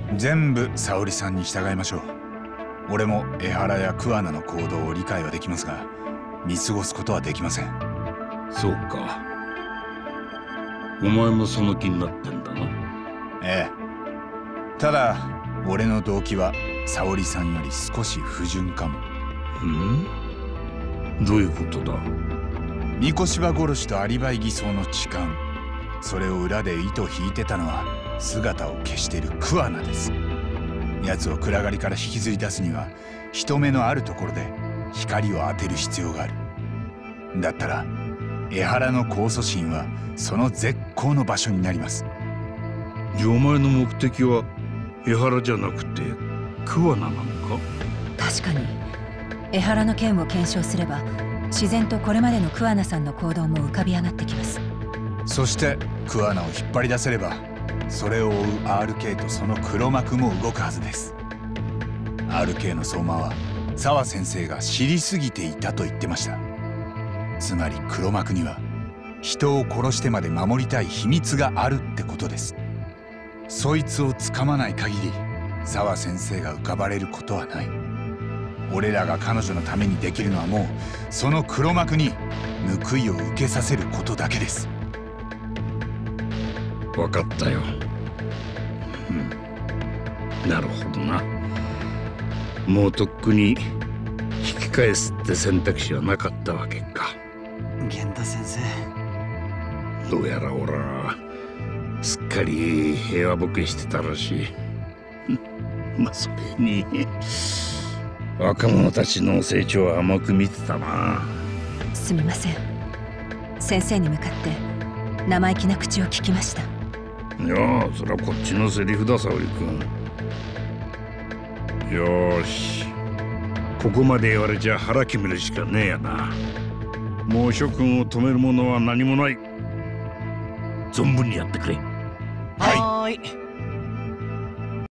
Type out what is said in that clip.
全部沙織さんに従いましょう。俺も江原や桑名の行動を理解はできますが、見過ごすことはできません。 そうか。お前もその気になってんだな。 ええ。ただ俺の動機は沙織さんより少し不純かも。 どういうことだ？ 三越場殺しとアリバイ偽装の痴漢、それを裏で糸を引いてたのは姿を消している桑名です。奴を暗がりから引きずり出すには人目のあるところで光を当てる必要がある。だったら江原の控訴審はその絶好の場所になります。 じゃあお前の目的は江原じゃなくて桑名なのか？ 確かに江原の件を検証すれば自然とこれまでの桑名さんの行動も浮かび上がってきます。 そして桑名を引っ張り出せればそれを追う RK とその黒幕も動くはずです。 RK の相馬は澤先生が知りすぎていたと言ってました。つまり黒幕には人を殺してまで守りたい秘密があるってことです。そいつをつかまない限り澤先生が浮かばれることはない。俺らが彼女のためにできるのはもうその黒幕に報いを受けさせることだけです。 分かったよ。なるほどな。もうとっくに引き返すって選択肢はなかったわけか。 源太先生、 どうやら俺はすっかり平和ボケしてたらしい。まあそれに若者たちの成長は甘く見てたな。 すみません。先生に向かって生意気な口を聞きました。 いやー、それはこっちのセリフだ、沙織君。よーし、ここまで言われちゃ腹決めるしかねえやな。もう諸君を止めるものは何もない。存分にやってくれ。 はい。